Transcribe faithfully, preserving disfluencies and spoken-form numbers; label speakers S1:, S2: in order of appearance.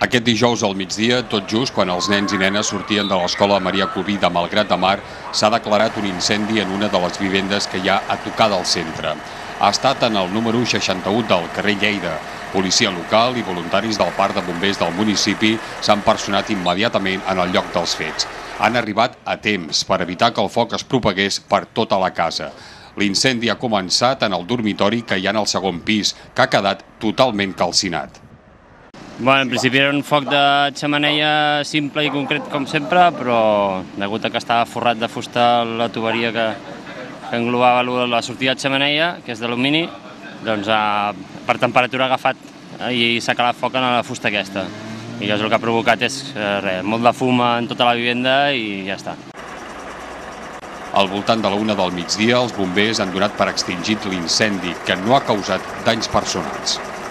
S1: Aquest dijous al migdia, tot just quan els nens i nenes sortien de l'escola Maria Cubí de Malgrat de Mar, s'ha declarat un incendi en una de les vivendes que hi ha a tocar del centre. Ha estat en el número seixanta-u del carrer Lleida. Policia local i voluntaris del Parc de Bombers del municipi s'han personat immediatament en el lloc dels fets. Han arribat a temps per evitar que el foc es propagués per tota la casa. L'incendi ha començat en el dormitori que hi ha en el segon pis, que ha quedat totalment calcinat.
S2: Bueno, en principi era un foc de xemeneia simple i concret com sempre, però degut a que estava forrat de fusta la tuberia que, que englobava la sortida de xemeneia, que és d'alumini, doncs ha, per temperatura ha agafat i s'ha calat foc en la fusta aquesta. I llavors el que ha provocat és eh, res, molt de fum en tota la vivenda i ja està.
S1: Al voltant de la una del migdia, els bombers han donat per extingit l'incendi, que no ha causat danys personals.